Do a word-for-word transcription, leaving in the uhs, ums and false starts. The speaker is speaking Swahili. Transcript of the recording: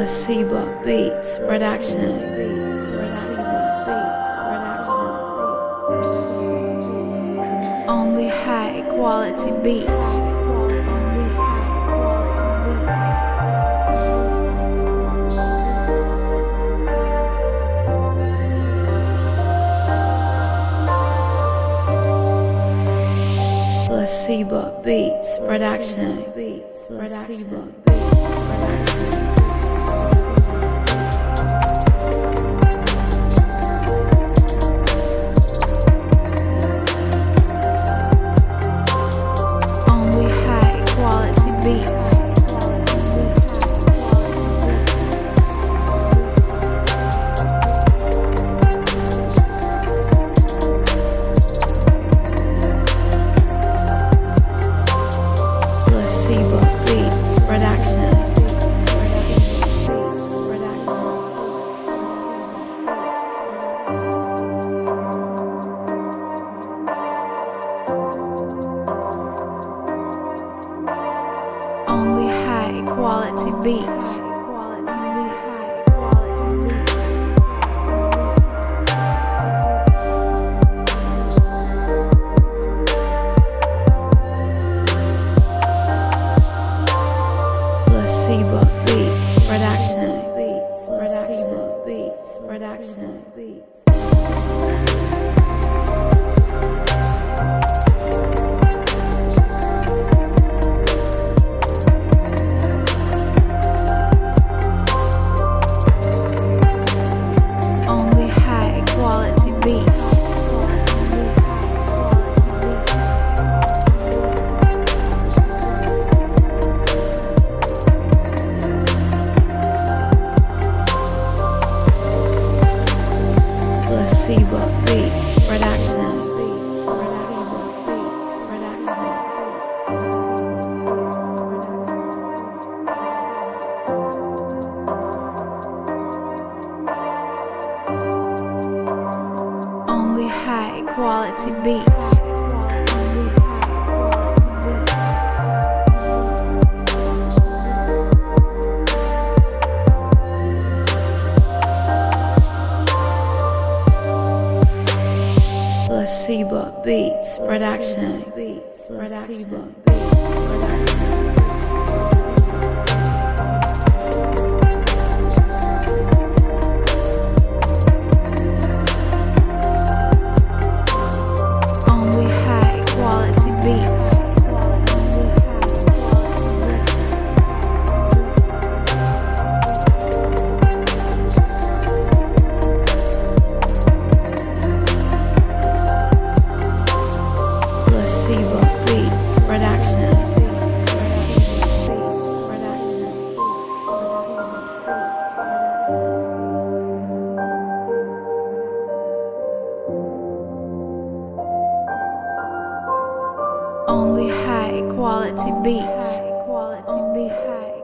Placcebo Beats production. Only high quality beats. Placcebo Beats production. Placcebo Beats production. Only high quality beats. Placcebo Beats production. Placcebo Beats production. Placcebo Beats production. Only high quality beats. Placcebo Beats production. Placcebo Beats production. Only high quality beats. Placcebo Beats production. Only high quality beats. Only high.